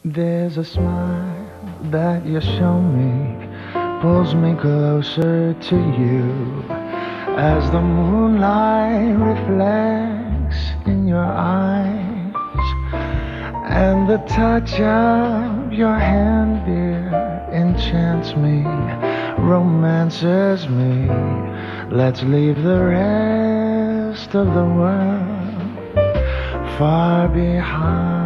There's a smile that you show me, pulls me closer to you, as the moonlight reflects in your eyes, and the touch of your hand, dear, enchants me, romances me. Let's leave the rest of the world far behind.